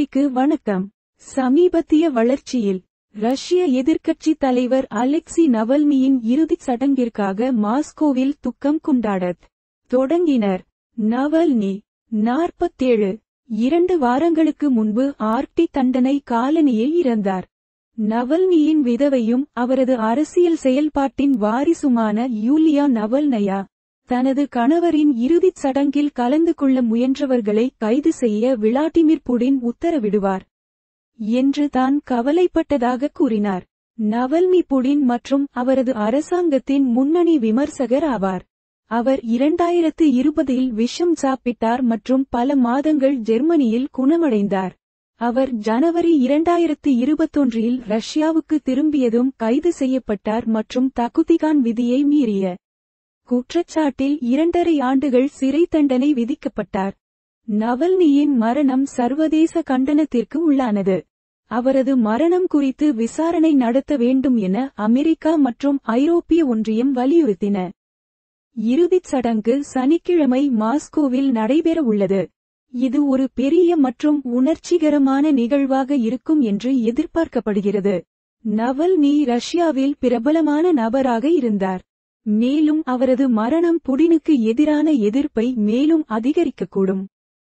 வெற்றிக்கு வணக்கம். சமீபத்திய வளர்ச்சியில் ரஷ்ய எதிர்க்கட்சி தலைவர் அலெக்சி நவல்னியின் இறுதிச் சடங்கிற்காக மாஸ்கோவில் துக்கம் கொண்டாடத் தொடங்கினர். நவல்னி 47 2 வாரங்களுக்கு முன்பு ஆர்க்டிக் தண்டனை காலனியில் இறந்தார். நவல்னியின் விதவையும் அவரது அரசியல் செயல்பாட்டின் வாரிசுமான யூலியா நவல்னயா தனது கணவரின் இறுதிச் சடங்கில் கலந்து கொள்ள முயன்றவர்களை கைது செய்ய விளாடிமிர் புடின் உத்தரவிடுவார் என்று தான் கவலைப்பட்டதாக கூறினார். நவல்னி புடின் மற்றும் அவரது அரசாங்கத்தின் முன்னணி விமர்சகர் ஆவார். அவர் 2020இல் விஷம் சாப்பிட்டார் மற்றும் பல மாதங்கள் ஜெர்மனியில் குணமடைந்தார். அவர் ஜனவரி 2021இல் ரஷ்யாவுக்கு திரும்பியதும் கைது செய்யப்பட்டார் மற்றும் தகுதிகான் விதியை மீறிய குற்றச்சாட்டில் 2.5 ஆண்டுகள் சிறை தண்டனை விதிக்கப்பட்டார். நவல்னியின் மரணம் சர்வதேச கண்டனத்திற்கு உள்ளானது. அவரது மரணம் குறித்து விசாரணை நடத்த வேண்டும் என அமெரிக்கா மற்றும் ஐரோப்பிய ஒன்றியம் வலியுறுத்தின. இறுதிச் சடங்கு சனிக்கிழமை மாஸ்கோவில் நடைபெற உள்ளது. இது ஒரு பெரிய மற்றும் உணர்ச்சிகரமான நிகழ்வாக இருக்கும் என்று எதிர்பார்க்கப்படுகிறது. நவல்னி ரஷ்யாவில் பிரபலமான நபராக இருந்தார். மேலும் அவரது மரணம் புடினுக்கு எதிரான எதிர்ப்பை மேலும் அதிகரிக்கக்கூடும்.